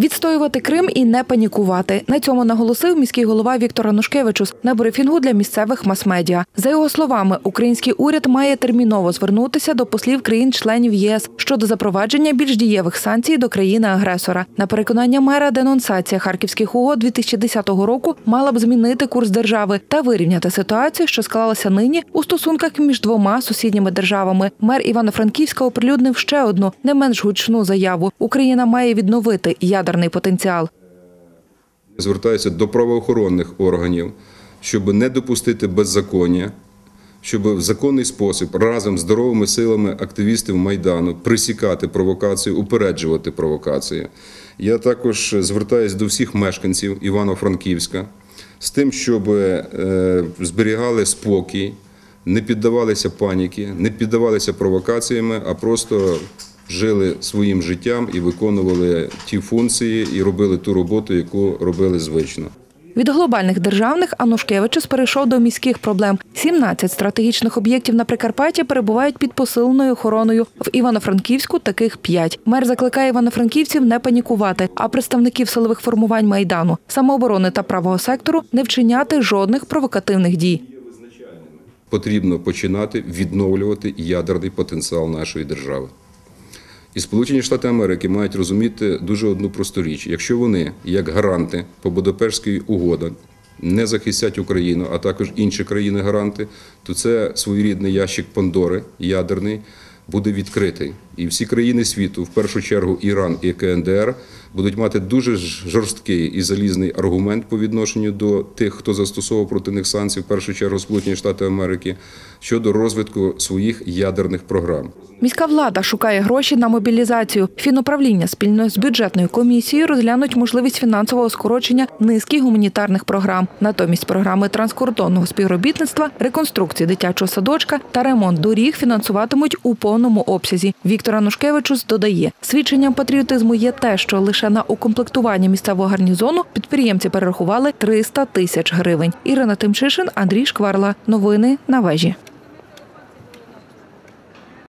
Відстоювати Крим і не панікувати. На цьому наголосив міський голова Віктор Анушкевичус на брифінгу для місцевих мас-медіа. За його словами, український уряд має терміново звернутися до послів країн-членів ЄС щодо запровадження більш дієвих санкцій до країни-агресора. На переконання мера, денонсація Харківських угод 2010 року мала б змінити курс держави та вирівняти ситуацію, що склалася нині у стосунках між двома сусідніми державами. Мер Івано-Франківська оприлюднив ще одну, не менш гучну заяву. Україна має відновити ядерний потенціал. Звертаюся до правоохоронних органів, щоб не допустити беззаконня, щоб в законний спосіб разом з здоровими силами активістів Майдану пресікати провокацію, упереджувати провокації. Я також звертаюся до всіх мешканців Івано-Франківська з тим, щоб зберігали спокій, не піддавалися паніки, не піддавалися провокаціями, а просто жили своїм життям і виконували ті функції і робили ту роботу, яку робили звично. Від глобальних державних Анушкевичус перейшов до міських проблем. 17 стратегічних об'єктів на Прикарпатті перебувають під посиленою охороною. В Івано-Франківську таких 5. Мер закликає івано-франківців не панікувати, а представників силових формувань Майдану, самооборони та правого сектору не вчиняти жодних провокативних дій. Потрібно починати відновлювати ядерний потенціал нашої держави. І Сполучені Штати Америки мають розуміти дуже одну просту річ. Якщо вони, як гаранти по Будапештській угоді, не захистять Україну, а також інші країни-гаранти, то це своєрідний ящик Пандори ядерний буде відкритий. І всі країни світу, в першу чергу Іран і КНДР, будуть мати дуже жорсткий і залізний аргумент по відношенню до тих, хто застосовував проти них санкції, в першу чергу Сполучені Штати Америки, щодо розвитку своїх ядерних програм. Міська влада шукає гроші на мобілізацію. Фінуправління спільно з бюджетною комісією розглянуть можливість фінансового скорочення низки гуманітарних програм. Натомість програми транскордонного співробітництва, реконструкції дитячого садочка та ремонт доріг фінансуватимуть у повному обсязі. Віктор Анушкевичус додає, свідченням патріотизму є те, що лише на укомплектування місцевого гарнізону підприємці перерахували 300 тисяч гривень. Ірина Тимчишин, Андрій Шкварла. Новини на Вежі.